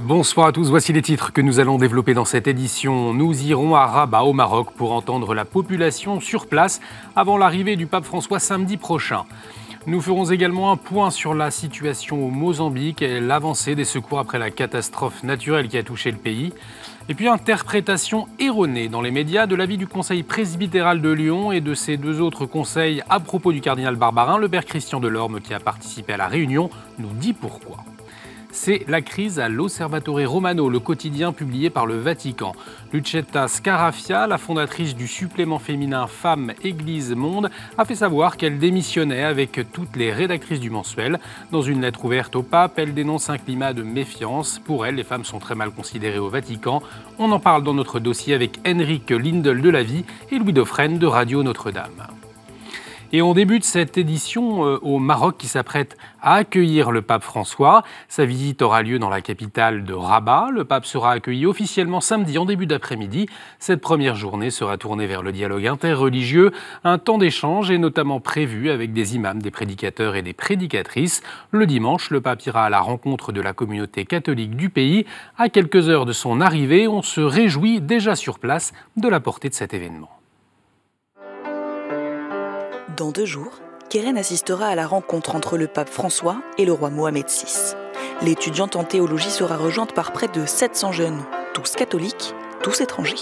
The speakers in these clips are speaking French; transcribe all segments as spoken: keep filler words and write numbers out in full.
Bonsoir à tous, voici les titres que nous allons développer dans cette édition. Nous irons à Rabat au Maroc pour entendre la population sur place avant l'arrivée du pape François samedi prochain. Nous ferons également un point sur la situation au Mozambique et l'avancée des secours après la catastrophe naturelle qui a touché le pays. Et puis interprétation erronée dans les médias de l'avis du Conseil presbytéral de Lyon et de ses deux autres conseils à propos du cardinal Barbarin. Le père Christian Delorme, qui a participé à la réunion, nous dit pourquoi. C'est la crise à l'Osservatore Romano, le quotidien publié par le Vatican. Lucetta Scarafia, la fondatrice du supplément féminin Femmes, Église, Monde, a fait savoir qu'elle démissionnait avec toutes les rédactrices du mensuel. Dans une lettre ouverte au pape, elle dénonce un climat de méfiance. Pour elle, les femmes sont très mal considérées au Vatican. On en parle dans notre dossier avec Henrik Lindel de La Vie et Louis Dauphren de Radio Notre-Dame. Et on débute cette édition au Maroc qui s'apprête à accueillir le pape François. Sa visite aura lieu dans la capitale de Rabat. Le pape sera accueilli officiellement samedi en début d'après-midi. Cette première journée sera tournée vers le dialogue interreligieux. Un temps d'échange est notamment prévu avec des imams, des prédicateurs et des prédicatrices. Le dimanche, le pape ira à la rencontre de la communauté catholique du pays. À quelques heures de son arrivée, on se réjouit déjà sur place de la portée de cet événement. Dans deux jours, Keren assistera à la rencontre entre le pape François et le roi Mohamed six. L'étudiante en théologie sera rejointe par près de sept cents jeunes, tous catholiques, tous étrangers.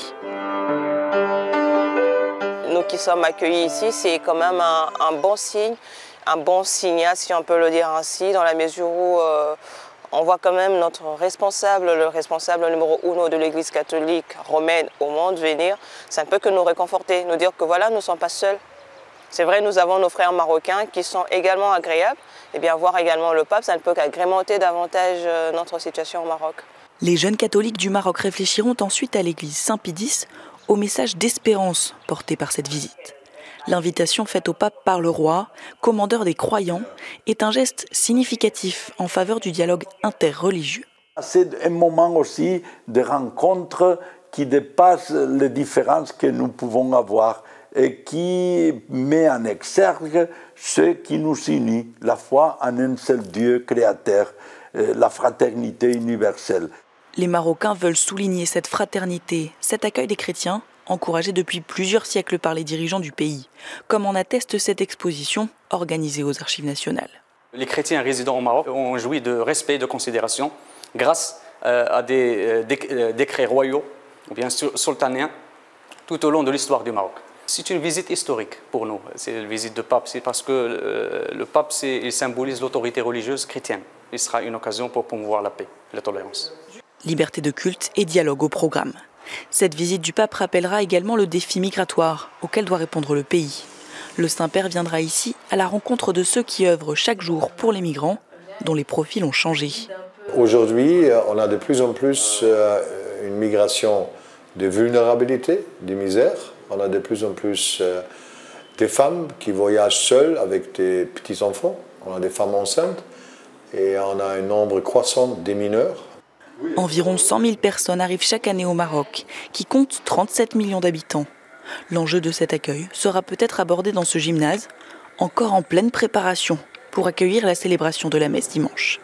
Nous qui sommes accueillis ici, c'est quand même un, un bon signe, un bon signal, si on peut le dire ainsi, dans la mesure où euh, on voit quand même notre responsable, le responsable numéro uno de l'Église catholique romaine au monde venir. C'est un peu que nous réconforter, nous dire que voilà, nous ne sommes pas seuls. C'est vrai, nous avons nos frères marocains qui sont également agréables. Et bien voir également le pape, ça ne peut qu'agrémenter davantage notre situation au Maroc. Les jeunes catholiques du Maroc réfléchiront ensuite à l'église Saint-Pidis au message d'espérance porté par cette visite. L'invitation faite au pape par le roi, commandeur des croyants, est un geste significatif en faveur du dialogue interreligieux. C'est un moment aussi de rencontre qui dépasse les différences que nous pouvons avoir et qui met en exergue ce qui nous unit, la foi en un seul Dieu créateur, la fraternité universelle. Les Marocains veulent souligner cette fraternité, cet accueil des chrétiens, encouragé depuis plusieurs siècles par les dirigeants du pays, comme en atteste cette exposition organisée aux Archives nationales. Les chrétiens résidant au Maroc ont joui de respect et de considération grâce à des décrets royaux ou bien sultaniens tout au long de l'histoire du Maroc. C'est une visite historique pour nous, c'est une visite de pape, c'est parce que euh, le pape il symbolise l'autorité religieuse chrétienne. Il sera une occasion pour promouvoir la paix et la tolérance. Liberté de culte et dialogue au programme. Cette visite du pape rappellera également le défi migratoire auquel doit répondre le pays. Le Saint-Père viendra ici à la rencontre de ceux qui œuvrent chaque jour pour les migrants, dont les profils ont changé. Aujourd'hui, on a de plus en plus une migration de vulnérabilité, de misère. On a de plus en plus euh, des femmes qui voyagent seules avec des petits-enfants. On a des femmes enceintes et on a un nombre croissant des mineurs. Environ cent mille personnes arrivent chaque année au Maroc, qui compte trente-sept millions d'habitants. L'enjeu de cet accueil sera peut-être abordé dans ce gymnase, encore en pleine préparation pour accueillir la célébration de la messe dimanche.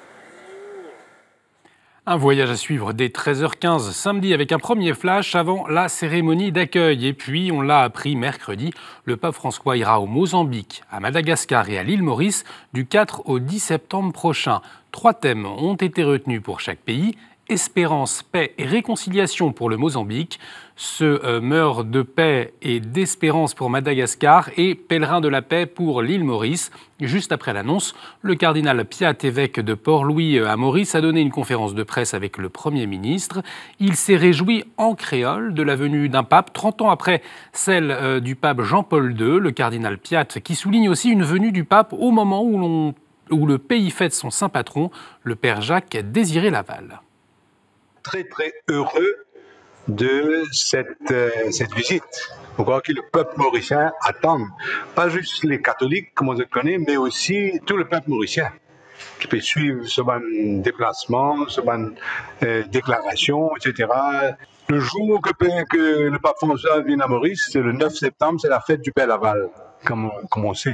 Un voyage à suivre dès treize heures quinze samedi avec un premier flash avant la cérémonie d'accueil. Et puis, on l'a appris mercredi, le pape François ira au Mozambique, à Madagascar et à l'île Maurice du quatre au dix septembre prochain. Trois thèmes ont été retenus pour chaque pays. Espérance, paix et réconciliation pour le Mozambique, se euh, meurt de paix et d'espérance pour Madagascar et pèlerin de la paix pour l'île Maurice. Juste après l'annonce, le cardinal Piat, évêque de Port-Louis à Maurice, a donné une conférence de presse avec le Premier ministre. Il s'est réjoui en créole de la venue d'un pape, trente ans après celle euh, du pape Jean-Paul deux, le cardinal Piat, qui souligne aussi une venue du pape au moment où, l'on, où le pays fête son saint patron, le père Jacques Désiré-Laval. Très très heureux de cette, euh, cette visite. Je crois que le peuple mauricien attend, pas juste les catholiques comme on le connaît, mais aussi tout le peuple mauricien qui peut suivre ce bon déplacement, ce bon euh, déclaration, et cetera. Le jour que, que le pape François vient à Maurice, c'est le neuf septembre, c'est la fête du Père Laval, comme, comme on sait.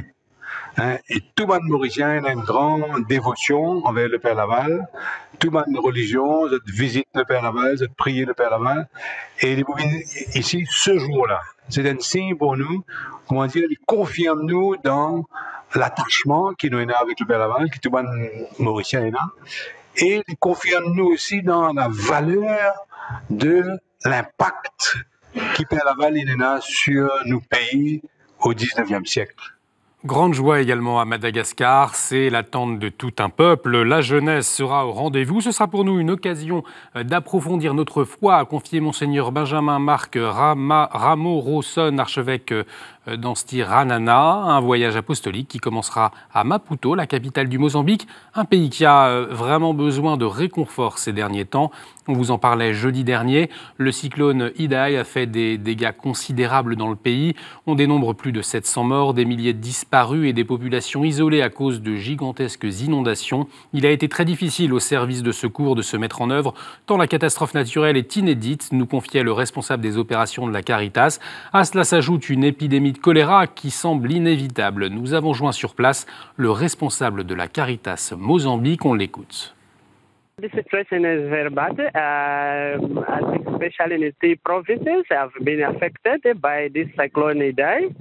Hein, et tout le monde mauricien a une grande dévotion envers le Père Laval. Tout le monde religion, visite le Père Laval, prie le Père Laval. Et ici, ce jour-là, c'est un signe pour nous, comment dire, il confirme nous dans l'attachement qui nous est avec le Père Laval, qui tout le monde mauricien est là. Et il confirme nous aussi dans la valeur de l'impact qui Père Laval il a sur nos pays au dix-neuvième siècle. Grande joie également à Madagascar, c'est l'attente de tout un peuple. La jeunesse sera au rendez-vous. Ce sera pour nous une occasion d'approfondir notre foi, a confié Monseigneur Benjamin Marc Rameau-Rawson, archevêque d'Ansti Ranana, un voyage apostolique qui commencera à Maputo, la capitale du Mozambique, un pays qui a vraiment besoin de réconfort ces derniers temps. On vous en parlait jeudi dernier. Le cyclone Idai a fait des dégâts considérables dans le pays. On dénombre plus de sept cents morts, des milliers de disparus et des populations isolées à cause de gigantesques inondations. Il a été très difficile aux services de secours de se mettre en œuvre, tant la catastrophe naturelle est inédite, nous confiait le responsable des opérations de la Caritas. À cela s'ajoute une épidémie de choléra qui semble inévitable. Nous avons joint sur place le responsable de la Caritas Mozambique. On l'écoute. The situation is very bad. Uh, I think especially in the three provinces have been affected by this cyclone Idai.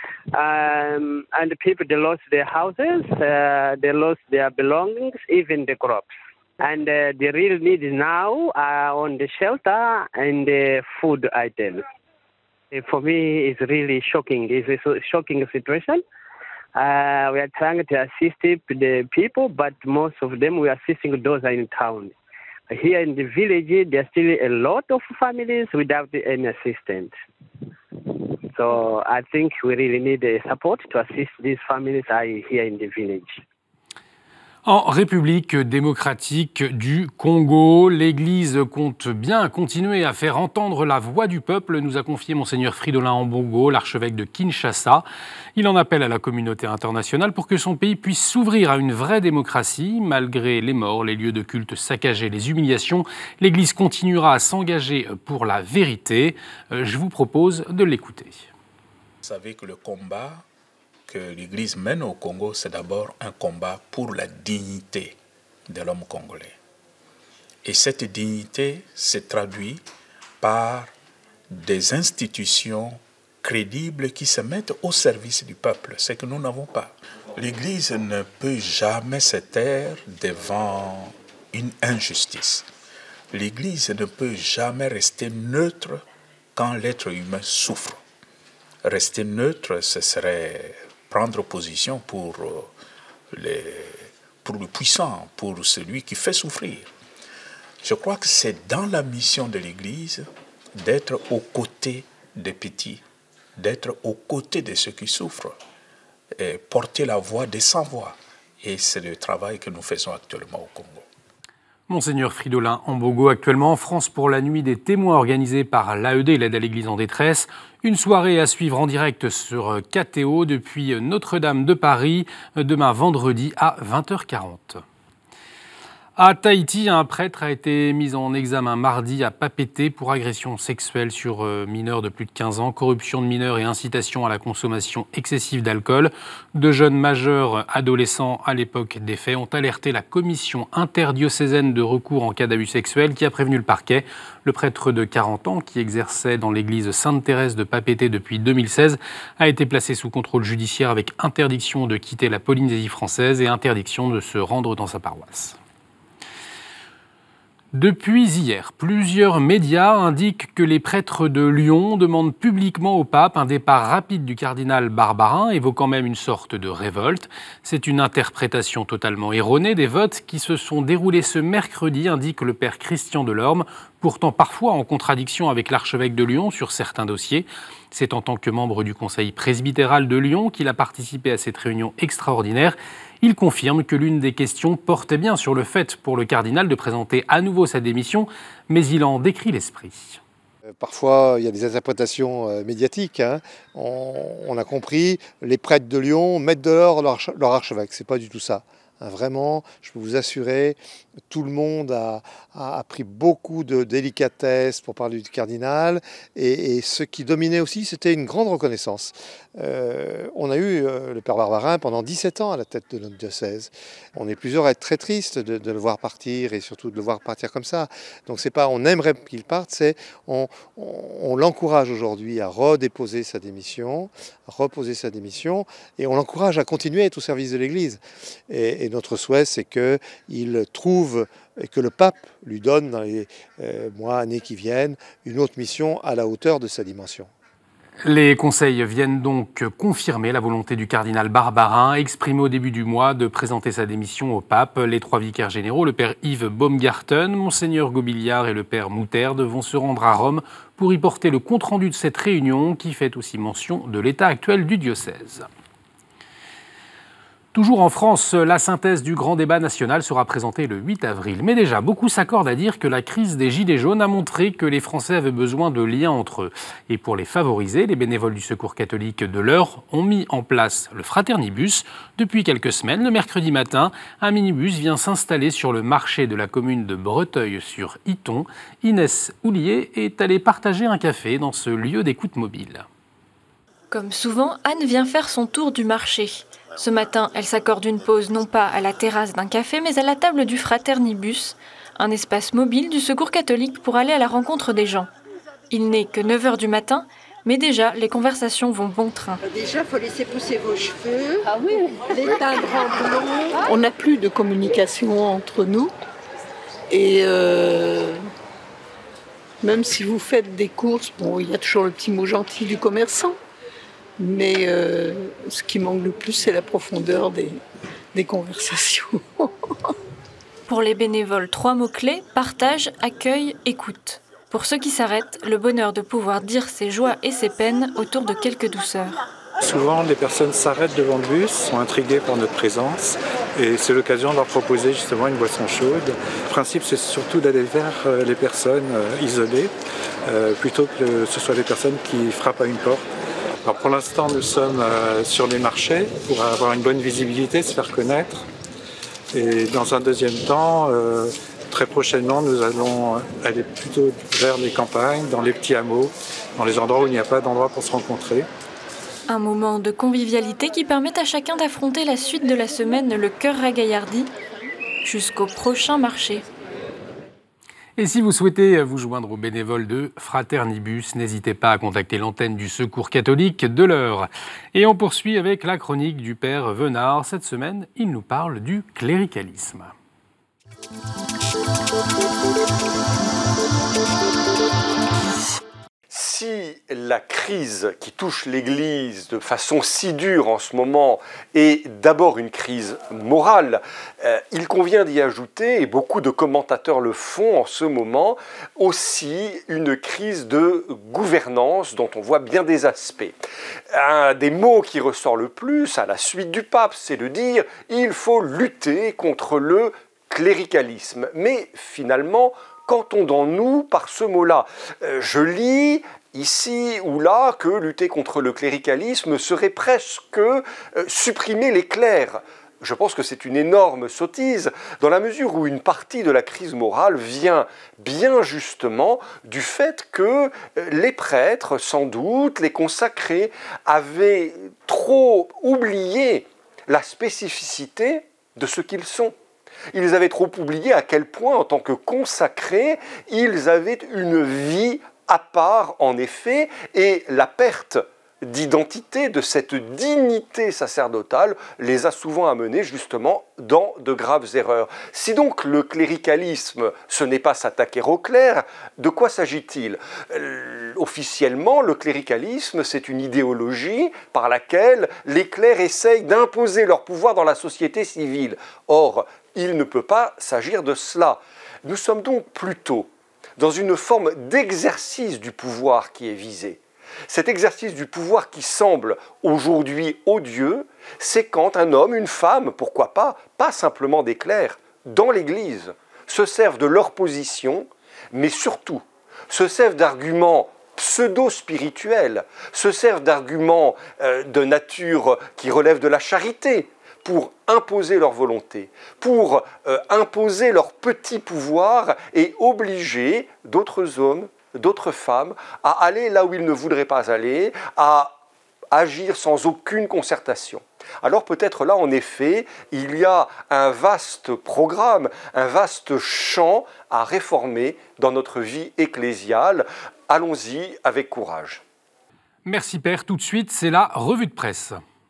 Um, and the people, they lost their houses, uh, they lost their belongings, even the crops. And uh, the real need now are on the shelter and the food items. For me, it's really shocking. It's a shocking situation. Uh, we are trying to assist the people, but most of them we are assisting those are in town. Here in the village, there are still a lot of families without any assistance. So I think we really need support to assist these families here in the village. En République démocratique du Congo, l'Église compte bien continuer à faire entendre la voix du peuple, nous a confié Monseigneur Fridolin Ambongo, l'archevêque de Kinshasa. Il en appelle à la communauté internationale pour que son pays puisse s'ouvrir à une vraie démocratie. Malgré les morts, les lieux de culte saccagés, les humiliations, l'Église continuera à s'engager pour la vérité. Je vous propose de l'écouter. Vous savez que le combat que l'Église mène au Congo, c'est d'abord un combat pour la dignité de l'homme congolais. Et cette dignité se traduit par des institutions crédibles qui se mettent au service du peuple, ce que nous n'avons pas. L'Église ne peut jamais se taire devant une injustice. L'Église ne peut jamais rester neutre quand l'être humain souffre. Rester neutre, ce serait prendre position pour, les, pour le puissant, pour celui qui fait souffrir. Je crois que c'est dans la mission de l'Église d'être aux côtés des petits, d'être aux côtés de ceux qui souffrent, et porter la voix des sans-voix. Et c'est le travail que nous faisons actuellement au Congo. Monseigneur Fridolin Ambongo, actuellement en France pour la nuit des témoins organisée par l'A E D, l'aide à l'Église en détresse. Une soirée à suivre en direct sur K T O depuis Notre-Dame de Paris, demain vendredi à vingt heures quarante. À Tahiti, un prêtre a été mis en examen mardi à Papeete pour agression sexuelle sur mineurs de plus de quinze ans, corruption de mineurs et incitation à la consommation excessive d'alcool. Deux jeunes majeurs adolescents à l'époque des faits ont alerté la commission interdiocésaine de recours en cas d'abus sexuel qui a prévenu le parquet. Le prêtre de quarante ans, qui exerçait dans l'église Sainte-Thérèse de Papeete depuis deux mille seize, a été placé sous contrôle judiciaire avec interdiction de quitter la Polynésie française et interdiction de se rendre dans sa paroisse. Depuis hier, plusieurs médias indiquent que les prêtres de Lyon demandent publiquement au pape un départ rapide du cardinal Barbarin, évoquant même une sorte de révolte. C'est une interprétation totalement erronée des votes qui se sont déroulés ce mercredi, indique le père Christian Delorme, pourtant parfois en contradiction avec l'archevêque de Lyon sur certains dossiers. C'est en tant que membre du conseil presbytéral de Lyon qu'il a participé à cette réunion extraordinaire. Il confirme que l'une des questions portait bien sur le fait pour le cardinal de présenter à nouveau sa démission, mais il en décrit l'esprit. Parfois, il y a des interprétations médiatiques. Hein. On, on a compris, les prêtres de Lyon mettent dehors leur, leur archevêque. Ce n'est pas du tout ça. Hein, vraiment, je peux vous assurer, tout le monde a, a, a pris beaucoup de délicatesse pour parler du cardinal. Et, et ce qui dominait aussi, c'était une grande reconnaissance. Euh, on a eu euh, le père Barbarin pendant dix-sept ans à la tête de notre diocèse. On est plusieurs à être très tristes de, de le voir partir et surtout de le voir partir comme ça. Donc c'est pas on aimerait qu'il parte, c'est on, on, on l'encourage aujourd'hui à redéposer sa démission, à reposer sa démission, et on l'encourage à continuer à être au service de l'Église. Et, et notre souhait, c'est qu'il trouve et que le pape lui donne dans les euh, mois, années qui viennent, une autre mission à la hauteur de sa dimension. Les conseils viennent donc confirmer la volonté du cardinal Barbarin, exprimée au début du mois, de présenter sa démission au pape. Les trois vicaires généraux, le père Yves Baumgarten, monseigneur Gobiliard et le père Moutarde, vont se rendre à Rome pour y porter le compte-rendu de cette réunion qui fait aussi mention de l'état actuel du diocèse. Toujours en France, la synthèse du grand débat national sera présentée le huit avril. Mais déjà, beaucoup s'accordent à dire que la crise des Gilets jaunes a montré que les Français avaient besoin de liens entre eux. Et pour les favoriser, les bénévoles du Secours catholique de l'Eure ont mis en place le Fraternibus. Depuis quelques semaines, le mercredi matin, un minibus vient s'installer sur le marché de la commune de Breteuil-sur-Iton. Inès Houlier est allée partager un café dans ce lieu d'écoute mobile. Comme souvent, Anne vient faire son tour du marché. Ce matin, elle s'accorde une pause non pas à la terrasse d'un café, mais à la table du Fraternibus, un espace mobile du Secours catholique pour aller à la rencontre des gens. Il n'est que neuf heures du matin, mais déjà, les conversations vont bon train. Déjà, il faut laisser pousser vos cheveux, ah oui. Les teindre en blond. On n'a plus de communication entre nous. Et euh, même si vous faites des courses, bon, il y a toujours le petit mot gentil du commerçant. Mais euh, ce qui manque le plus, c'est la profondeur des, des conversations. Pour les bénévoles, trois mots-clés, partage, accueil, écoute. Pour ceux qui s'arrêtent, le bonheur de pouvoir dire ses joies et ses peines autour de quelques douceurs. Souvent, les personnes s'arrêtent devant le bus, sont intriguées par notre présence et c'est l'occasion de leur proposer justement une boisson chaude. Le principe, c'est surtout d'aller vers les personnes isolées euh, plutôt que ce soit des personnes qui frappent à une porte. Alors pour l'instant, nous sommes euh, sur les marchés pour avoir une bonne visibilité, se faire connaître. Et dans un deuxième temps, euh, très prochainement, nous allons aller plutôt vers les campagnes, dans les petits hameaux, dans les endroits où il n'y a pas d'endroit pour se rencontrer. Un moment de convivialité qui permet à chacun d'affronter la suite de la semaine le cœur ragaillardi jusqu'au prochain marché. Et si vous souhaitez vous joindre aux bénévoles de Fraternibus, n'hésitez pas à contacter l'antenne du Secours catholique de l'Eure. Et on poursuit avec la chronique du père Venard. Cette semaine, il nous parle du cléricalisme. Si la crise qui touche l'Église de façon si dure en ce moment est d'abord une crise morale, euh, il convient d'y ajouter, et beaucoup de commentateurs le font en ce moment, aussi une crise de gouvernance dont on voit bien des aspects. Un des mots qui ressort le plus à la suite du pape, c'est de dire « il faut lutter contre le cléricalisme ». Mais finalement, qu'entendons-nous par ce mot-là ? euh, Je lis ici ou là que lutter contre le cléricalisme serait presque euh, supprimer les clercs. Je pense que c'est une énorme sottise, dans la mesure où une partie de la crise morale vient bien justement du fait que les prêtres, sans doute, les consacrés, avaient trop oublié la spécificité de ce qu'ils sont. Ils avaient trop oublié à quel point, en tant que consacrés, ils avaient une vie à part, en effet, et la perte d'identité, de cette dignité sacerdotale, les a souvent amenés justement dans de graves erreurs. Si donc le cléricalisme, ce n'est pas s'attaquer aux clercs, de quoi s'agit-il ? euh, Officiellement, le cléricalisme, c'est une idéologie par laquelle les clercs essayent d'imposer leur pouvoir dans la société civile. Or, il ne peut pas s'agir de cela. Nous sommes donc plutôt dans une forme d'exercice du pouvoir qui est visé. Cet exercice du pouvoir qui semble aujourd'hui odieux, c'est quand un homme, une femme, pourquoi pas, pas simplement des clercs, dans l'Église, se servent de leur position, mais surtout se servent d'arguments pseudo-spirituels, se servent d'arguments euh, de nature qui relèvent de la charité, pour imposer leur volonté, pour euh, imposer leur petit pouvoir et obliger d'autres hommes, d'autres femmes à aller là où ils ne voudraient pas aller, à agir sans aucune concertation. Alors peut-être là, en effet, il y a un vaste programme, un vaste champ à réformer dans notre vie ecclésiale. Allons-y avec courage. Merci Père. Tout de suite, c'est la revue de presse.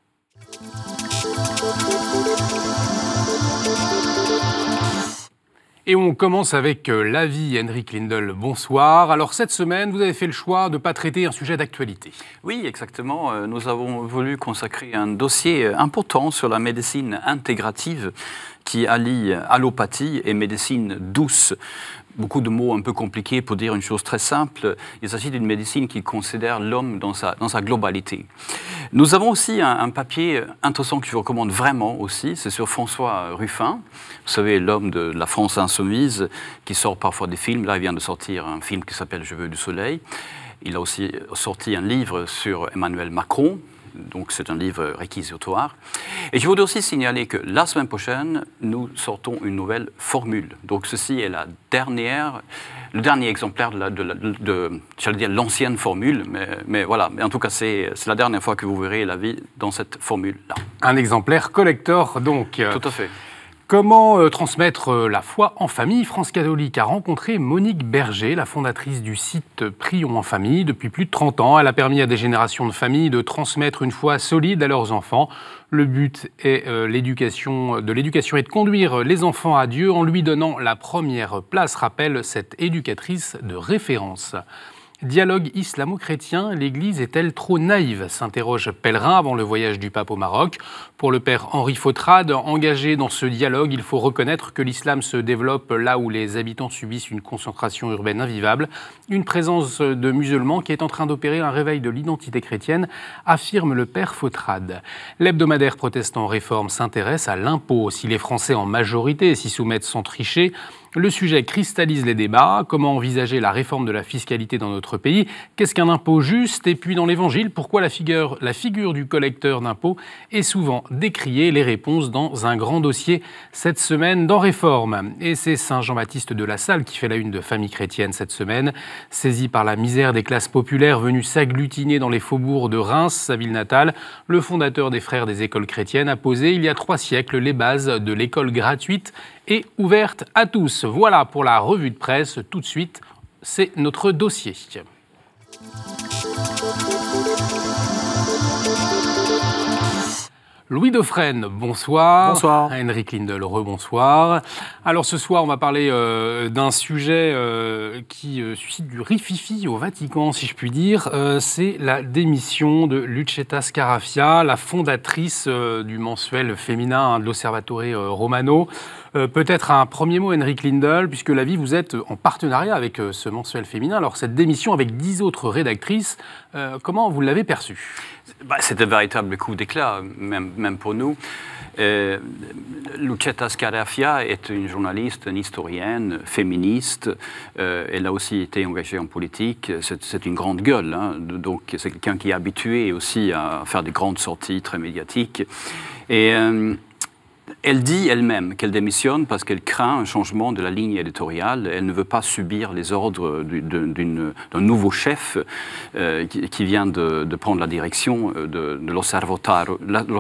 Et on commence avec La Vie, Henrik Lindell, bonsoir. Alors cette semaine, vous avez fait le choix de ne pas traiter un sujet d'actualité. Oui, exactement. Nous avons voulu consacrer un dossier important sur la médecine intégrative qui allie allopathie et médecine douce. Beaucoup de mots un peu compliqués pour dire une chose très simple. Il s'agit d'une médecine qui considère l'homme dans sa, dans sa globalité. Nous avons aussi un, un papier intéressant que je vous recommande vraiment aussi. C'est sur François Ruffin, vous savez, l'homme de la France insoumise, qui sort parfois des films. Là, il vient de sortir un film qui s'appelle « Je veux du soleil ». Il a aussi sorti un livre sur Emmanuel Macron. Donc c'est un livre réquisitoire. Et je voudrais aussi signaler que la semaine prochaine, nous sortons une nouvelle formule. Donc ceci est la dernière, le dernier exemplaire de, la, de, la, de j'allais dire l'ancienne formule, mais, mais voilà. Mais en tout cas, c'est la dernière fois que vous verrez La Vie dans cette formule-là. Un exemplaire collector, donc. Tout à fait. Comment euh, transmettre euh, la foi en famille? France Catholique a rencontré Monique Berger, la fondatrice du site Prions en famille. Depuis plus de trente ans, elle a permis à des générations de familles de transmettre une foi solide à leurs enfants. Le but est euh, l'éducation, de l'éducation et de conduire les enfants à Dieu en lui donnant la première place, rappelle cette éducatrice de référence. Dialogue islamo-chrétien, l'Église est-elle trop naïve? S'interroge Pèlerin avant le voyage du pape au Maroc. Pour le père Henri Fautrade, engagé dans ce dialogue, il faut reconnaître que l'islam se développe là où les habitants subissent une concentration urbaine invivable. Une présence de musulmans qui est en train d'opérer un réveil de l'identité chrétienne, affirme le père Fautrade. L'hebdomadaire protestant Réforme s'intéresse à l'impôt. Si les Français en majorité s'y soumettent sans tricher, le sujet cristallise les débats. Comment envisager la réforme de la fiscalité dans notre pays? Qu'est-ce qu'un impôt juste? Et puis dans l'Évangile, pourquoi la figure, la figure du collecteur d'impôts est souvent décriée? Les réponses dans un grand dossier cette semaine dans Réforme. Et c'est Saint Jean-Baptiste de La Salle qui fait la une de Famille chrétienne cette semaine. Saisi par la misère des classes populaires venues s'agglutiner dans les faubourgs de Reims, sa ville natale, le fondateur des Frères des écoles chrétiennes a posé il y a trois siècles les bases de l'école gratuite et ouverte à tous. Voilà pour la revue de presse. Tout de suite, c'est notre dossier. Louis Dauphren, bonsoir. Bonsoir. Henrik Lindell, rebonsoir. Alors ce soir, on va parler euh, d'un sujet euh, qui euh, suscite du rififi au Vatican, si je puis dire. Euh, c'est la démission de Lucetta Scarafia, la fondatrice euh, du mensuel féminin hein, de l'Osservatore euh, Romano. Euh, peut-être un premier mot, Henrik Lindell, puisque La Vie, vous êtes en partenariat avec euh, ce mensuel féminin. Alors cette démission avec dix autres rédactrices, euh, comment vous l'avez perçue? Bah, c'est un véritable coup d'éclat, même, même pour nous. Euh, Lucetta Scarafia est une journaliste, une historienne, féministe. Euh, elle a aussi été engagée en politique. C'est, c'est une grande gueule. Hein. Donc c'est quelqu'un qui est habitué aussi à faire des grandes sorties très médiatiques. Et euh, elle dit elle-même qu'elle démissionne parce qu'elle craint un changement de la ligne éditoriale. Elle ne veut pas subir les ordres d'une, d'un nouveau chef euh, qui, qui vient de, de prendre la direction de, de l'Osservatore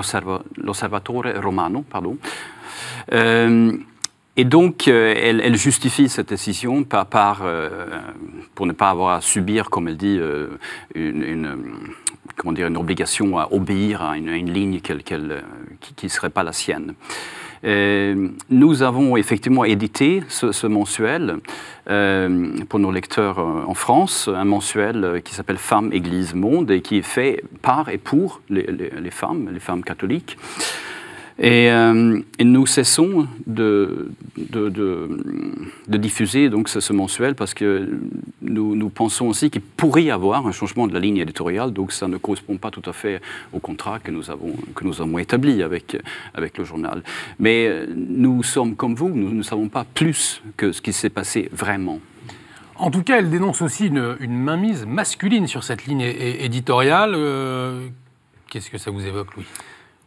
Romano. Pardon. Euh, Et donc, euh, elle, elle justifie cette décision par, par, euh, pour ne pas avoir à subir, comme elle dit, euh, une, une, comment dire, une obligation à obéir à une, à une ligne qu'elle, qu'elle, qui ne serait pas la sienne. Euh, nous avons effectivement édité ce, ce mensuel euh, pour nos lecteurs en France, un mensuel qui s'appelle Femmes, Église, Monde et qui est fait par et pour les, les, les femmes, les femmes catholiques. Et, euh, et nous cessons de, de, de, de diffuser donc ce, ce mensuel parce que nous, nous pensons aussi qu'il pourrait y avoir un changement de la ligne éditoriale, donc ça ne correspond pas tout à fait au contrat que nous avons, que nous avons établi avec, avec le journal. Mais nous sommes comme vous, nous ne savons pas plus que ce qui s'est passé vraiment. En tout cas, elle dénonce aussi une, une mainmise masculine sur cette ligne é- éditoriale. Euh, qu'est-ce que ça vous évoque, Louis ?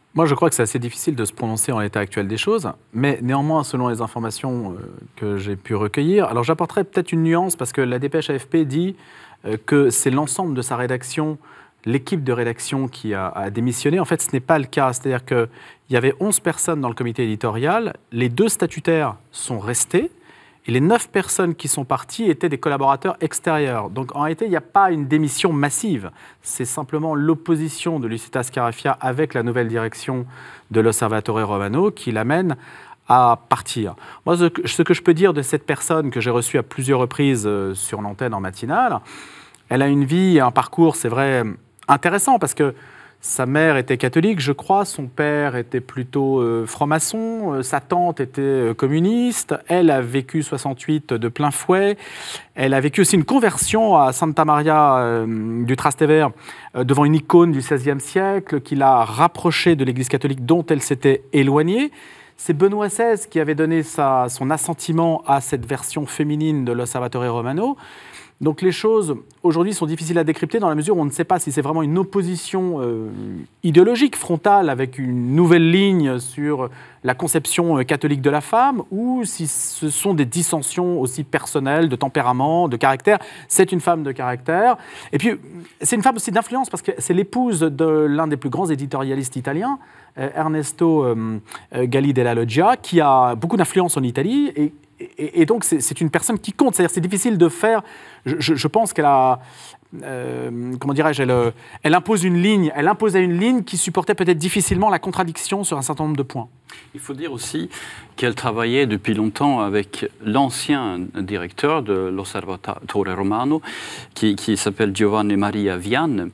Moi, je crois que c'est assez difficile de se prononcer en l'état actuel des choses, mais néanmoins, selon les informations que j'ai pu recueillir, alors j'apporterai peut-être une nuance, parce que la dépêche A F P dit que c'est l'ensemble de sa rédaction, l'équipe de rédaction qui a, a démissionné. En fait, ce n'est pas le cas. C'est-à-dire qu'il y avait onze personnes dans le comité éditorial, les deux statutaires sont restés, et les neuf personnes qui sont parties étaient des collaborateurs extérieurs. Donc en réalité, il n'y a pas une démission massive. C'est simplement l'opposition de Lucita Scarafia avec la nouvelle direction de l'Osservatore Romano qui l'amène à partir. Moi, ce que je peux dire de cette personne que j'ai reçue à plusieurs reprises sur l'antenne en matinale, elle a une vie et un parcours, c'est vrai, intéressant parce que sa mère était catholique, je crois, son père était plutôt euh, franc-maçon, euh, sa tante était euh, communiste, elle a vécu soixante-huit de plein fouet, elle a vécu aussi une conversion à Santa Maria euh, du Trastevere euh, devant une icône du seizième siècle qui l'a rapprochée de l'Église catholique dont elle s'était éloignée. C'est Benoît seize qui avait donné sa, son assentiment à cette version féminine de l'Osservatore Romano. Donc les choses, aujourd'hui, sont difficiles à décrypter dans la mesure où on ne sait pas si c'est vraiment une opposition euh, idéologique frontale avec une nouvelle ligne sur la conception catholique de la femme ou si ce sont des dissensions aussi personnelles, de tempérament, de caractère. C'est une femme de caractère. Et puis, c'est une femme aussi d'influence parce que c'est l'épouse de l'un des plus grands éditorialistes italiens, Ernesto euh, Galli della Loggia, qui a beaucoup d'influence en Italie et Et, et donc, c'est une personne qui compte. C'est-à-dire c'est difficile de faire... Je, je, je pense qu'elle a... Euh, comment dirais-je elle, elle impose une ligne. Elle imposait une ligne qui supportait peut-être difficilement la contradiction sur un certain nombre de points. Il faut dire aussi qu'elle travaillait depuis longtemps avec l'ancien directeur de l'Osservatore Romano, qui, qui s'appelle Giovanni Maria Vian,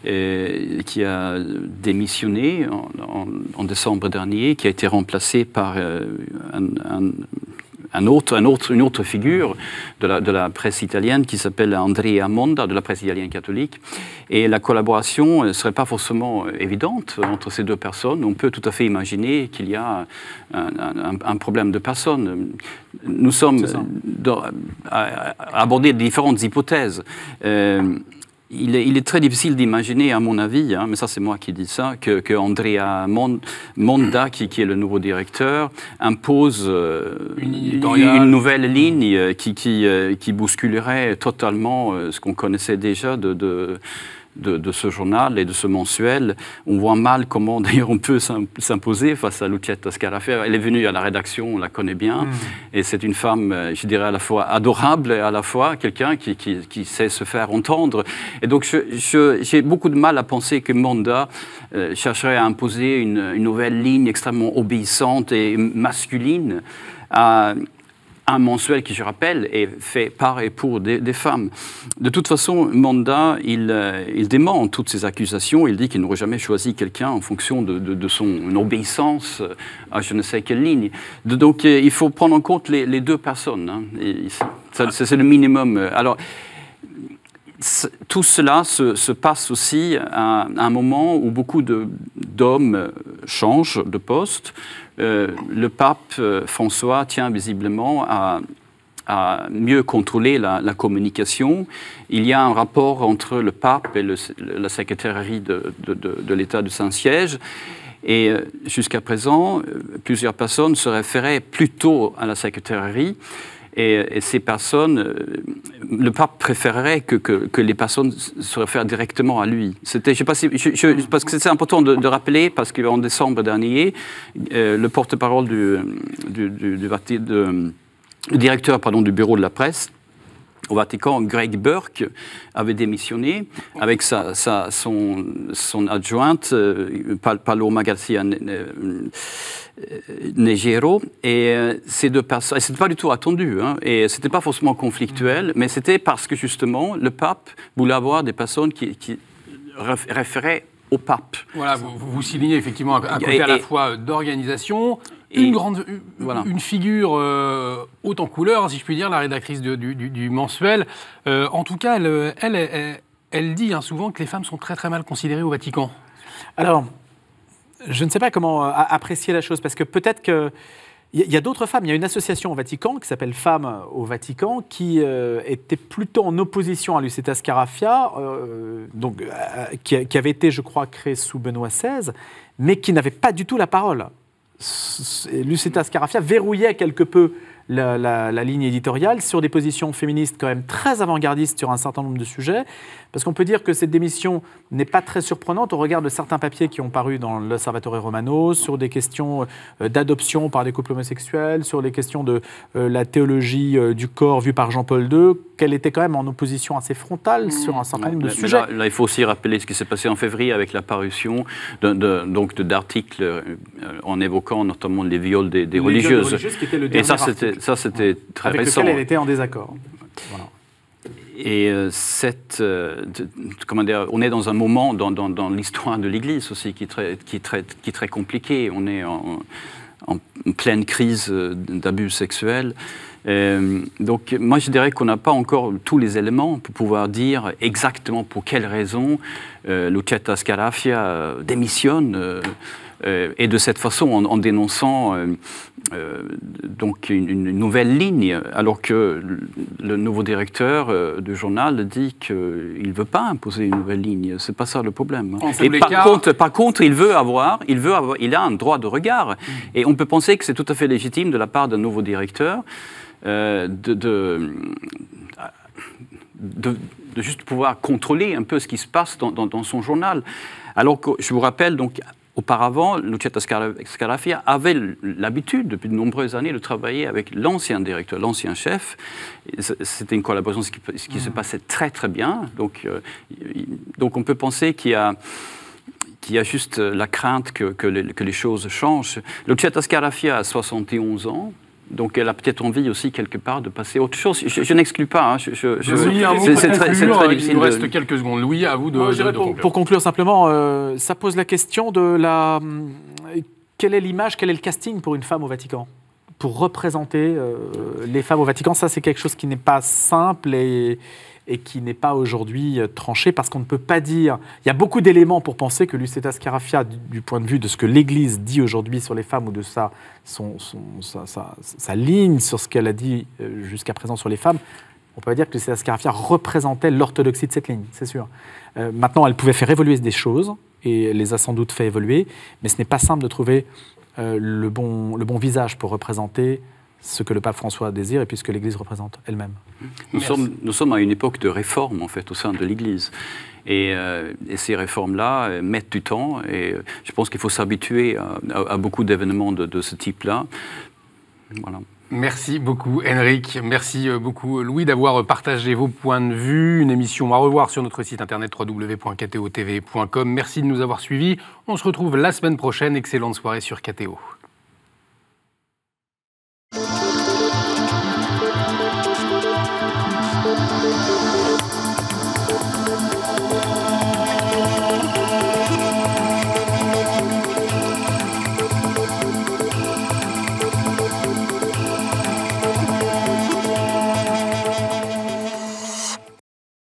et qui a démissionné en, en, en décembre dernier, qui a été remplacé par euh, un... un Un autre, un autre, une autre figure de la, de la presse italienne qui s'appelle Andrea Monda, de la presse italienne catholique. Et la collaboration ne serait pas forcément évidente entre ces deux personnes. On peut tout à fait imaginer qu'il y a un, un, un problème de personnes. Nous sommes dans, à, à aborder différentes hypothèses. Euh, Il est, il est très difficile d'imaginer, à mon avis, hein, mais ça c'est moi qui dis ça, que, que Andrea Monda, qui, qui est le nouveau directeur, impose euh, une, une nouvelle ligne qui, qui, qui bousculerait totalement ce qu'on connaissait déjà de... de De, de ce journal et de ce mensuel. On voit mal comment, d'ailleurs, on peut s'imposer face à Lucetta Scarafia. Elle est venue à la rédaction, on la connaît bien, mmh. et c'est une femme, je dirais, à la fois adorable et à la fois quelqu'un qui, qui, qui sait se faire entendre. Et donc, j'ai beaucoup de mal à penser que Monda euh, chercherait à imposer une, une nouvelle ligne extrêmement obéissante et masculine à un mensuel qui, je rappelle, est fait par et pour des, des femmes. De toute façon, Monda, il, euh, il dément toutes ces accusations. Il dit qu'il n'aurait jamais choisi quelqu'un en fonction de, de, de son obéissance à je ne sais quelle ligne. De, donc, euh, il faut prendre en compte les, les deux personnes. Hein. C'est le minimum. Alors, tout cela se, se passe aussi à, à un moment où beaucoup d'hommes changent de poste. Euh, le pape euh, François tient visiblement à, à mieux contrôler la, la communication. Il y a un rapport entre le pape et le, la secrétairerie de, de, de, de l'État de Saint-Siège. Et euh, jusqu'à présent, euh, plusieurs personnes se référaient plutôt à la secrétairerie. Et, et ces personnes, euh, le pape préférerait que, que, que les personnes se réfèrent directement à lui. C'était, je sais pas si, je, je, parce que c'est important de, de rappeler, parce qu'en décembre dernier, euh, le porte-parole du, du, du, du, du le directeur pardon, du bureau de la presse au Vatican, Greg Burke, avait démissionné avec sa, sa, son, son adjointe, euh, Paloma Garcia Negero, et euh, ces deux personnes, c'était pas du tout attendu, hein, et c'était pas forcément conflictuel, mais c'était parce que justement le pape voulait avoir des personnes qui, qui référaient au pape. Voilà, vous, vous soulignez effectivement un côté et, à la fois d'organisation. Une, grande, une, voilà. une figure euh, haute en couleur, si je puis dire, la rédactrice de, du, du, du mensuel. Euh, en tout cas, elle, elle, elle, elle dit hein, souvent que les femmes sont très très mal considérées au Vatican. Alors, je ne sais pas comment apprécier la chose, parce que peut-être qu'il Il y a d'autres femmes. Il y a une association au Vatican qui s'appelle Femmes au Vatican qui euh, était plutôt en opposition à Lucetta Scarafia, euh, donc, euh, qui, qui avait été, je crois, créée sous Benoît seize, mais qui n'avait pas du tout la parole. Lucetta Scarafia verrouillait quelque peu la, la, la ligne éditoriale sur des positions féministes quand même très avant-gardistes sur un certain nombre de sujets, parce qu'on peut dire que cette démission n'est pas très surprenante au regard de certains papiers qui ont paru dans l'Osservatore Romano sur des questions d'adoption par des couples homosexuels, sur les questions de euh, la théologie euh, du corps vue par Jean-Paul deux, qu'elle était quand même en opposition assez frontale sur un certain nombre de mais, sujets. Mais là, là, il faut aussi rappeler ce qui s'est passé en février avec la parution de, de, donc d'articles euh, en évoquant notamment les viols des, des les religieuses. Viols des religieuses qui était le Et ça, c'était ça, c'était très avec récent. lequel elle était en désaccord. Voilà. Et euh, cette, euh, de, comment dire, on est dans un moment dans, dans, dans l'histoire de l'Église aussi qui est très, qui est très, qui est très compliqué. On est en, en pleine crise d'abus sexuels. Euh, donc moi je dirais qu'on n'a pas encore tous les éléments pour pouvoir dire exactement pour quelles raisons euh, Lucetta Scarafia euh, démissionne euh, euh, et de cette façon en, en dénonçant euh, euh, donc une, une nouvelle ligne, alors que le nouveau directeur euh, du journal dit qu'il ne veut pas imposer une nouvelle ligne. C'est pas ça le problème. Et par, cas... contre, par contre, il veut avoir, il veut avoir, il a un droit de regard. Mmh. Et on peut penser que c'est tout à fait légitime de la part d'un nouveau directeur euh, de, de, de, de juste pouvoir contrôler un peu ce qui se passe dans, dans, dans son journal. Alors que je vous rappelle donc. Auparavant, Lucetta Scarafia avait l'habitude, depuis de nombreuses années, de travailler avec l'ancien directeur, l'ancien chef. C'était une collaboration qui, qui mmh. se passait très très bien. Donc, euh, donc on peut penser qu'il y a, qu'il y a juste la crainte que, que, les, que les choses changent. Lucetta Scarafia a soixante et onze ans. Donc elle a peut-être envie aussi quelque part de passer à autre chose. Je, je n'exclus pas. Hein. Je, je, je, Louis, un mot c'est, c'est très, c'est très difficile. Il nous reste de... quelques secondes. Louis, à vous de, Moi, de, de pour, conclure. Pour conclure simplement, euh, ça pose la question de la... Quelle est l'image, quel est le casting pour une femme au Vatican ? Pour représenter euh, les femmes au Vatican, ça c'est quelque chose qui n'est pas simple et... et qui n'est pas aujourd'hui tranché, parce qu'on ne peut pas dire... Il y a beaucoup d'éléments pour penser que Lucetta Scarafia, du, du point de vue de ce que l'Église dit aujourd'hui sur les femmes, ou de sa, son, son, sa, sa, sa ligne sur ce qu'elle a dit jusqu'à présent sur les femmes, on peut dire que Lucetta Scarafia représentait l'orthodoxie de cette ligne, c'est sûr. Euh, maintenant, elle pouvait faire évoluer des choses, et elle les a sans doute fait évoluer, mais ce n'est pas simple de trouver euh, le, bon, le bon visage pour représenter ce que le pape François désire et puis ce que l'Église représente elle-même. Nous sommes, nous sommes à une époque de réforme, en fait, au sein de l'Église. Et, euh, et ces réformes-là euh, mettent du temps. Et je pense qu'il faut s'habituer à, à, à beaucoup d'événements de, de ce type-là. Voilà. Merci beaucoup, Henrik. Merci beaucoup, Louis, d'avoir partagé vos points de vue. Une émission à revoir sur notre site internet w w w point k t o t v point com. Merci de nous avoir suivis. On se retrouve la semaine prochaine. Excellente soirée sur K T O.